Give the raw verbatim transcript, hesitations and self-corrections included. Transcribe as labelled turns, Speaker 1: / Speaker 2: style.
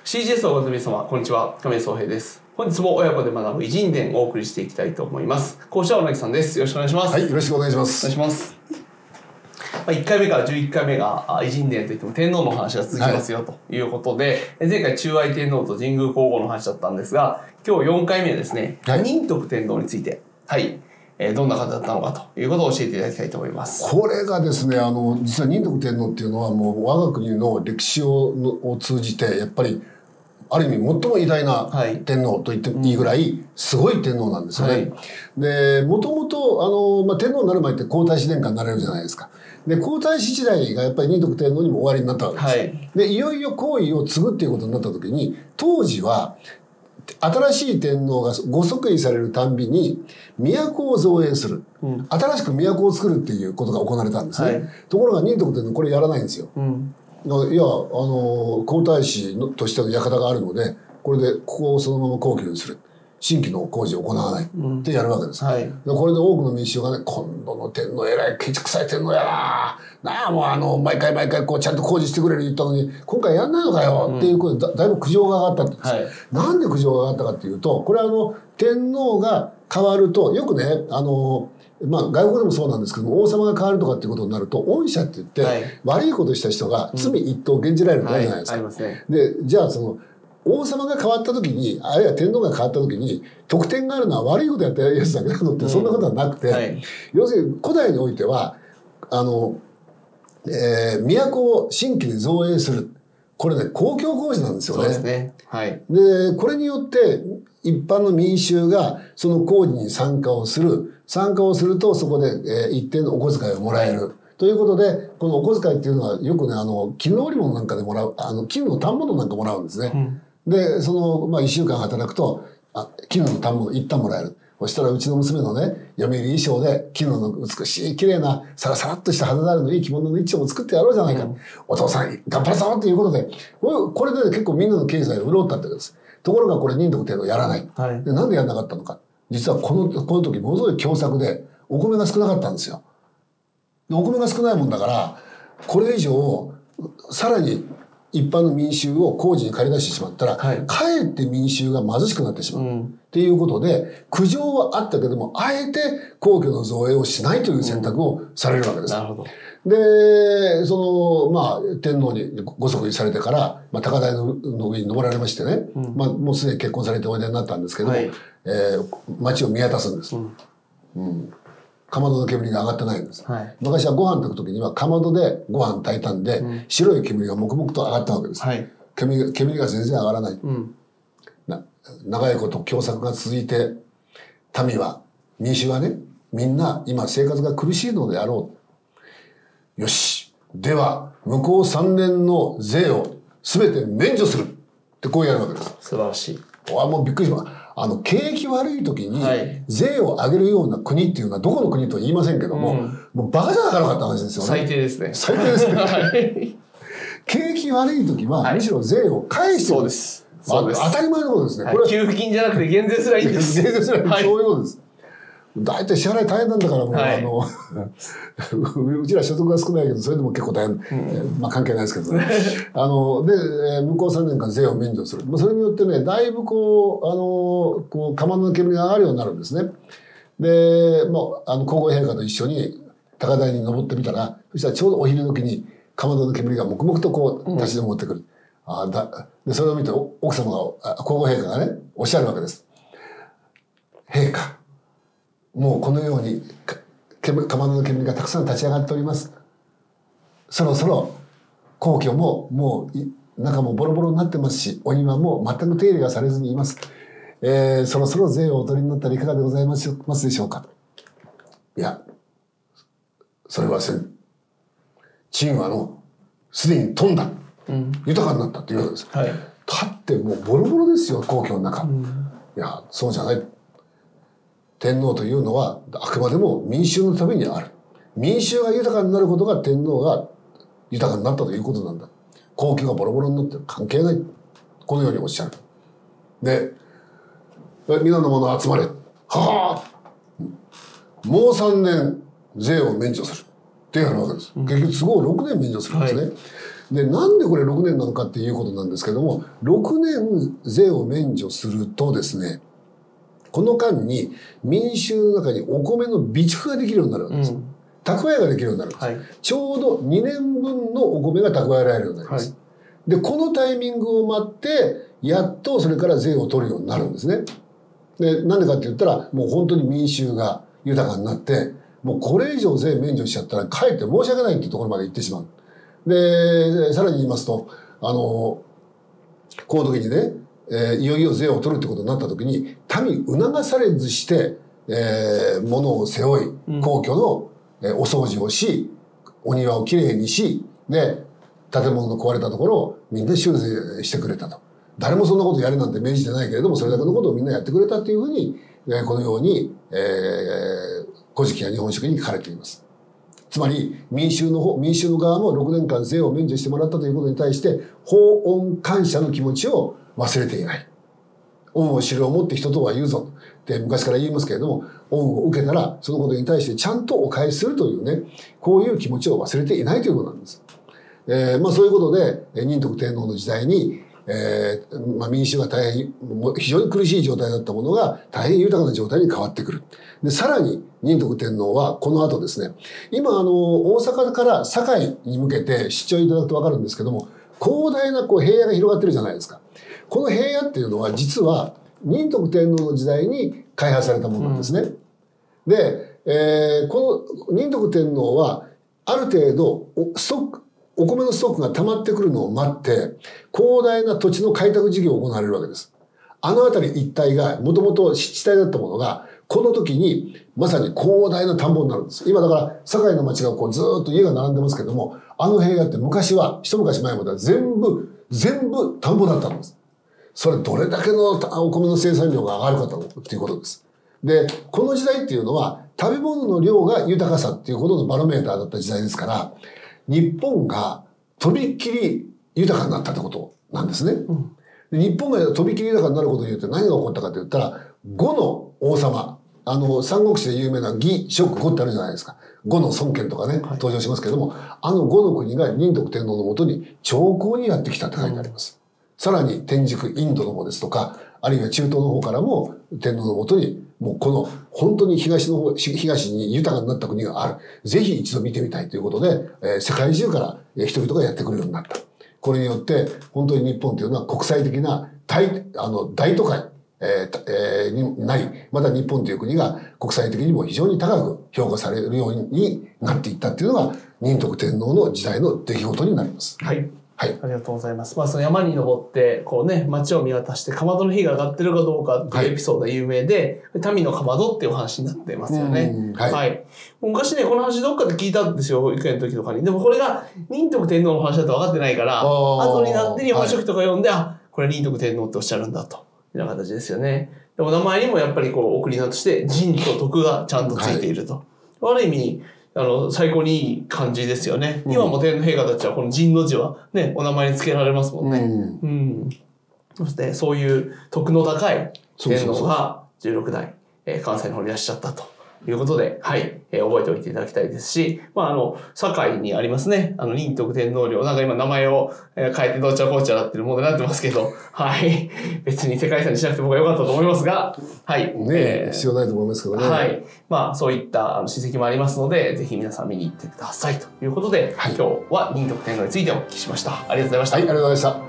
Speaker 1: シージーエス をご覧の皆様、こんにちは。亀井壮平です。本日も親子で学ぶ偉人伝をお送りしていきたいと思います。講師は小野木さんです。よろしくお願いします。
Speaker 2: はい、よろしくお願いします。
Speaker 1: お願いします。まあ、いっかいめからじゅういっかいめが偉人伝といっても天皇の話が続きますよ、はい、ということで、前回中愛天皇と神宮皇后の話だったんですが、今日よんかいめはですね、はい、仁徳天皇について、はい、えー、どんな方だったのかということを教えていただきたいと思います。
Speaker 2: これがですね、あの実は仁徳天皇っていうのはもう我が国の歴史をを通じてやっぱりある意味最も偉大な天皇と言ってもいいぐらいすごい天皇なんですよね。はい、でもともとあの、まあ、天皇になる前って皇太子殿下になれるじゃないですか。で皇太子時代がやっぱり仁徳天皇にも終わりになったわけです。はい、でいよいよ皇位を継ぐっていうことになった時に当時は新しい天皇がご即位されるたんびに都を造営する、うん、新しく都を作るっていうことが行われたんですね。はい、ところが仁徳天皇これやらないんですよ。うん、いやあの皇太子のとしての館があるのでこれでここをそのまま皇居にする新規の工事を行わないってやるわけです。うん、はい、でこれで多くの民衆がね今度の天皇えらいケチくさい天皇やななあもうあの毎回毎回こうちゃんと工事してくれる言ったのに今回やんないのかよっていうことで だ, だいぶ苦情が上がったんです。はい、なんで苦情が上がったかっていうとこれはあの天皇が変わるとよくねあのまあ、外国でもそうなんですけども王様が変わるとかっていうことになると恩赦って言って、はい、悪いことした人が罪一等減じられるじゃないですか。はいね、でじゃあその王様が変わった時にあるいは天皇が変わった時に得点があるのは悪いことやったやつだけなのって、うん、そんなことはなくて、はい、要するに古代においてはあの、えー、都を新規で造営するこれね公共工事なんですよね。そうですね。はい、でこれによって一般の民衆がその工事に参加をする参加をするとそこで、えー、一定のお小遣いをもらえる、はい、ということでこのお小遣いっていうのはよくねあの絹織物なんかでもらうあの絹の反物なんかもらうんですね。うん、でその、まあ、いっしゅうかん働くとあ絹の反物一旦もらえる。そしたらうちの娘のね嫁入り衣装で絹の美しい綺麗なサラサラっとした肌触りのいい着物の一丁を作ってやろうじゃないか、うん、お父さん頑張るぞということでこれで、ね、結構みんなの経済を潤ったってことです。ところがこれ仁徳天皇やらない。はい、でなんでやらなかったのか。実はこのこの時ものすごい凶作でお米が少なかったんですよ。でお米が少ないもんだからこれ以上さらに一般の民衆を工事に借り出してしまったら、はい、かえって民衆が貧しくなってしまう、うん、っていうことで苦情はあったけどもあえて皇居の造営をしないという選択をされるわけです。うん、なるほど。でそのまあ天皇にご即位されてから、まあ、高台の上に登られましてね、うん、まあ、もうすでに結婚されておいでになったんですけども、はい、えー、街を見渡すんです。うんうん、かまどの煙が上がってないんです。はい、昔はご飯炊く時にはかまどでご飯炊いたんで、うん、白い煙が黙々と上がったわけです。はい、煙, 煙が全然上がらない、うん、な長いこと凶作が続いて民は民衆はねみんな今生活が苦しいのであろう。よしでは向こうさんねんの税を全て免除するってこうやるわけです。
Speaker 1: 素晴らしい。
Speaker 2: あもうびっくりしました。あの景気悪い時に税を上げるような国っていうのはどこの国とは言いませんけども、うん、もうバカじゃなかなかった話ですよね。
Speaker 1: 最低ですね。
Speaker 2: 最低ですね。はい、景気悪い時はむしろ税を返してる、はい、そうです。そうです。当たり前のことですね。
Speaker 1: これは給付金じゃなくて減税すらいいんです。
Speaker 2: 減税すらいい、はい、そういうことです。大体支払い大変なんだからもう、はい、あのうちら所得が少ないけどそれでも結構大変、うん、まあ関係ないですけどねあので向こうさんねんかん税を免除する、まあ、それによってねだいぶこうあのこう釜の煙が上がるようになるんですね。でもうあの皇后陛下と一緒に高台に登ってみたらそしたらちょうどお昼時にかまどの煙が黙々とこう立ち上ってくる、うん、あだでそれを見て奥様が皇后陛下がねおっしゃるわけです。陛下もうこのようにかまどの煙がたくさん立ち上がっております。そろそろ皇居ももう中もボロボロになってますしお庭も全く手入れがされずにいます。えー、そろそろ税をお取りになったらいかがでございますでしょうか。いやそれはせん。陳はのすでに富んだ、うん、豊かになったっていうわけです。はい、だってもうボロボロですよ皇居の中、うん、いやそうじゃない。天皇というのはあくまでも民衆のためにある。民衆が豊かになることが天皇が豊かになったということなんだ。皇居がボロボロになって関係ない。このようにおっしゃる。で、皆の者集まれ。はあ、もうさんねん税を免除するってやるわけです。うん、結局都合ろくねん免除するんですね。はい、 でなんでこれろくねんなのかっていうことなんですけども、ろくねん税を免除するとですね、この間に民衆の中にお米の備蓄ができるようになるわけです。うん、蓄えができるようになるんです、はい、ちょうどにねんぶんのお米が蓄えられるようになります、はい、でこのタイミングを待ってやっとそれから税を取るようになるんですね。でなんでかって言ったら、もう本当に民衆が豊かになって、もうこれ以上税免除しちゃったらかえって申し訳ないっていうところまで行ってしまう。でさらに言いますと、あのこの時にね、えー、いよいよ税を取るってことになった時に、民促されずして、えー、物を背負い皇居の、えー、お掃除をし、お庭をきれいにし、で建物の壊れたところをみんな修繕してくれたと。誰もそんなことやれなんて命じてないけれども、それだけのことをみんなやってくれたっていうふうに、えー、このように、えー、古事記や日本書紀に書かれています。つまり民衆の方、民衆の側もろくねんかん税を免除してもらったということに対して報恩感謝の気持ちを忘れていない。恩を知るをもって人とは言うぞって昔から言いますけれども、恩を受けたらそのことに対してちゃんとお返しするというね、こういう気持ちを忘れていないということなんです。えー、まあそういうことで仁徳天皇の時代に、えーまあ、民衆が大変非常に苦しい状態だったものが大変豊かな状態に変わってくる。でさらに仁徳天皇はこの後ですね、今あの大阪から堺に向けて出張いただくと分かるんですけども、広大なこう平野が広がってるじゃないですか。この平野っていうのは実は仁徳天皇の時代に開発されたものなんですね。うん、で、えー、この仁徳天皇はある程度ストックお米のストックが溜まってくるのを待って、広大な土地の開拓事業が行われるわけです。あの辺り一帯がもともと湿地帯だったものが、この時にまさに広大な田んぼになるんです。今だから堺の町がこうずーっと家が並んでますけども、あの平野って昔は、一昔前までは全部、全部田んぼだったんです。それどれだけのお米の生産量が上がるかということです。で、この時代っていうのは食べ物の量が豊かさっていうことのバロメーターだった時代ですから、日本がとびっきり豊かになったってことなんですね。うん、日本がとびっきり豊かになることによって何が起こったかといったら、呉の王様、あの三国志で有名な義蜀呉ってあるじゃないですか。呉の孫権とかね、登場しますけれども、あの呉の国が仁徳天皇のもとに朝貢にやってきたって書いてあります。うん、さらに天竺インドの方ですとか、あるいは中東の方からも天皇のもとに、もうこの本当に東の方、東に豊かになった国がある。ぜひ一度見てみたいということで、えー、世界中から人々がやってくるようになった。これによって本当に日本というのは国際的な大、あの大都会、えーえー、になり、また日本という国が国際的にも非常に高く評価されるようになっていったっていうのが仁徳天皇の時代の出来事になります。
Speaker 1: はい。はい、ありがとうございます。まあその山に登ってこうね街を見渡してかまどの火が上がってるかどうかっていうエピソードが有名で、はい、民のかまどっていうお話になってますよね。はい、はい。昔ねこの話どっかで聞いたんですよ、保育園の時とかに。でもこれが仁徳天皇の話だと分かってないから、後になって日本書紀とか読んで、はい、あこれ仁徳天皇っておっしゃるんだというような形ですよね。でも名前にもやっぱりこう送り名として仁と徳がちゃんとついていると。はい、ある意味あの、最高にいい感じですよね。うん、今も天皇陛下たちはこの仁の字はね、お名前に付けられますもんね。うん。うん、そして、そういう徳の高い天皇がじゅうろくだい、えー、関西の方にいらっしゃったということで、はい、えー、覚えておいていただきたいですし、まあ、あの、堺にありますね、あの、仁徳天皇陵、なんか今名前を変えてどうちゃらこうちゃらってるものになってますけど、はい、別に世界遺産にしなくて僕は良かったと思いますが、はい。
Speaker 2: ねえ、えー、必要ないと思いますけどね。
Speaker 1: はい。まあ、そういったあの史跡もありますので、ぜひ皆さん見に行ってくださいということで、はい、今日は仁徳天皇についてお聞きしました。ありがとうございました。
Speaker 2: はい、ありがとうございました。